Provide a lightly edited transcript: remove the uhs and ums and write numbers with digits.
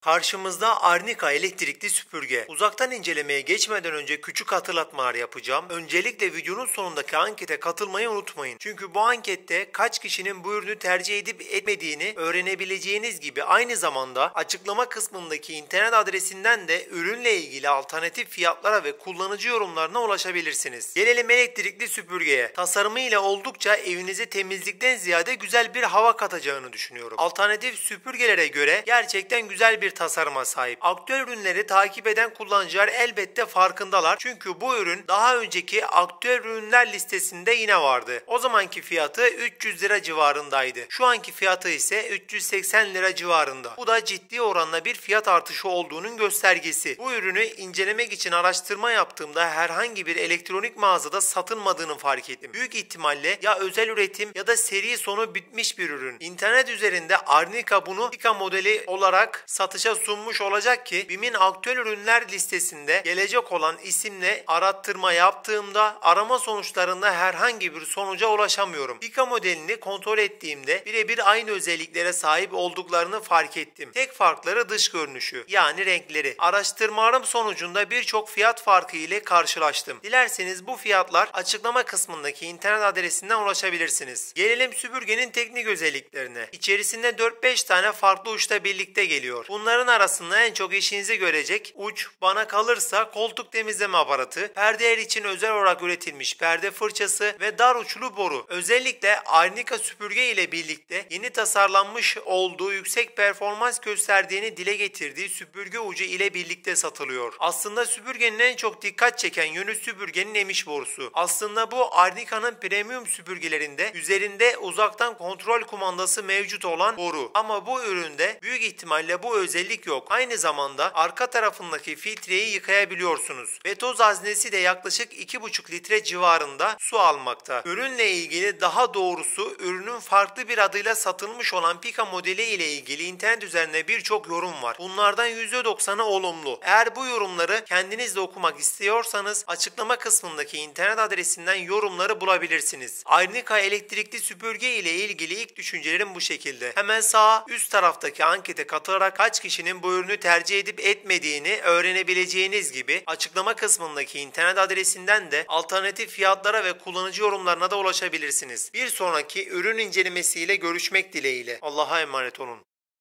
Karşımızda Arnica elektrikli süpürge. Uzaktan incelemeye geçmeden önce küçük hatırlatmalar yapacağım. Öncelikle videonun sonundaki ankete katılmayı unutmayın. Çünkü bu ankette kaç kişinin bu ürünü tercih edip etmediğini öğrenebileceğiniz gibi aynı zamanda açıklama kısmındaki internet adresinden de ürünle ilgili alternatif fiyatlara ve kullanıcı yorumlarına ulaşabilirsiniz. Gelelim elektrikli süpürgeye. Tasarımı ile oldukça evinize temizlikten ziyade güzel bir hava katacağını düşünüyorum. Alternatif süpürgelere göre gerçekten güzel bir tasarıma sahip. Aktüel ürünleri takip eden kullanıcılar elbette farkındalar. Çünkü bu ürün daha önceki aktüel ürünler listesinde yine vardı. O zamanki fiyatı 300 lira civarındaydı. Şu anki fiyatı ise 380 lira civarında. Bu da ciddi oranla bir fiyat artışı olduğunun göstergesi. Bu ürünü incelemek için araştırma yaptığımda herhangi bir elektronik mağazada satılmadığını fark ettim. Büyük ihtimalle ya özel üretim ya da seri sonu bitmiş bir ürün. İnternet üzerinde Arnica bunu Pika modeli olarak satışa sunmuş olacak ki BİM'in aktüel ürünler listesinde gelecek olan isimle arattırma yaptığımda arama sonuçlarında herhangi bir sonuca ulaşamıyorum. Pika modelini kontrol ettiğimde birebir aynı özelliklere sahip olduklarını fark ettim. Tek farkları dış görünüşü, yani renkleri. Araştırmalarım sonucunda birçok fiyat farkı ile karşılaştım. Dilerseniz bu fiyatlar açıklama kısmındaki internet adresinden ulaşabilirsiniz. Gelelim süpürgenin teknik özelliklerine. İçerisinde 4-5 tane farklı uçla birlikte geliyor. Bunların arasında en çok işinizi görecek uç bana kalırsa koltuk temizleme aparatı, perdeler için özel olarak üretilmiş perde fırçası ve dar uçlu boru. Özellikle Arnica süpürge ile birlikte yeni tasarlanmış olduğu yüksek performans gösterdiğini dile getirdiği süpürge ucu ile birlikte satılıyor. Aslında süpürgenin en çok dikkat çeken yönü süpürgenin emiş borusu. Aslında bu Arnica'nın premium süpürgelerinde üzerinde uzaktan kontrol kumandası mevcut olan boru. Ama bu üründe büyük ihtimalle bu özellik yok. Aynı zamanda arka tarafındaki filtreyi yıkayabiliyorsunuz. Ve toz haznesi de yaklaşık 2,5 litre civarında su almakta. Ürünle ilgili, daha doğrusu ürünün farklı bir adıyla satılmış olan Pika modeli ile ilgili internet üzerinde birçok yorum var. Bunlardan %90'ı olumlu. Eğer bu yorumları kendiniz de okumak istiyorsanız açıklama kısmındaki internet adresinden yorumları bulabilirsiniz. Arnica elektrikli süpürge ile ilgili ilk düşüncelerim bu şekilde. Hemen sağ üst taraftaki ankete katılarak kaç kişinin bu ürünü tercih edip etmediğini öğrenebileceğiniz gibi açıklama kısmındaki internet adresinden de alternatif fiyatlara ve kullanıcı yorumlarına da ulaşabilirsiniz. Bir sonraki ürün incelemesiyle görüşmek dileğiyle. Allah'a emanet olun.